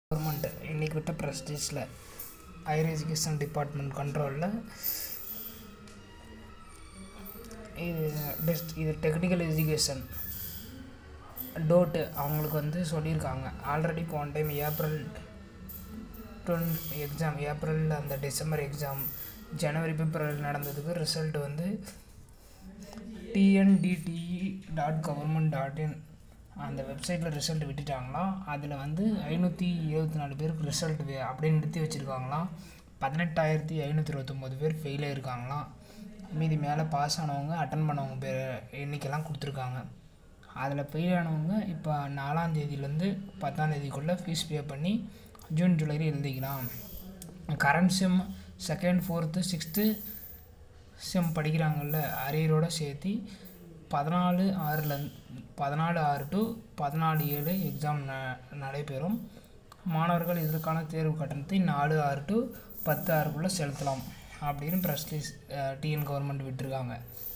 Government இன்றைக்கி விட்ட ப்ரெஸ்டீஜில் higher education department கண்ட்ரோலில் இது டெக்னிக்கல் எஜுகேஷன் டோட்டு அவங்களுக்கு சொல்லியிருக்காங்க. ஆல்ரெடி போன டைம் ஏப்ரல் எக்ஸாம், ஏப்ரலில் அந்த டிசம்பர் எக்ஸாம் ஜனவரி பிப்ரவரி நடந்ததுக்கு ரிசல்ட் tnDTE.government.in அந்த வெப்சைட்டில் ரிசல்ட் விட்டுட்டாங்களாம். அதில் 524 பேருக்கு ரிசல்ட் அப்படின்னு நிறுத்தி வச்சுருக்காங்களாம். 18,529 பேர் ஃபெயில் ஆகிருக்காங்களாம். மீதி மேலே பாஸ் ஆனவங்க அட்டன் பண்ணவங்க பேர் எண்ணிக்கைலாம் கொடுத்துருக்காங்க. அதில் ஃபெயில் ஆனவங்க இப்போ 4ஆம் தேதியிலேருந்து 10ஆம் தேதிக்குள்ளே ஃபீஸ் பே பண்ணி ஜூன் ஜூலை எழுதிக்கலாம். கரண்ட் செம் 2nd 4th 6th செம் படிக்கிறாங்கள்ல, அரியரோடு சேர்த்து 14/6 to 14/7 எக்ஸாம் நடைபெறும். மாணவர்கள் இதற்கான தேர்வு கட்டணத்தை 4/6 to 10/6 செலுத்தலாம் அப்படின்னு ப்ரெஸ்டீஜ் டிஎன் கவர்மெண்ட் விட்டுருக்காங்க.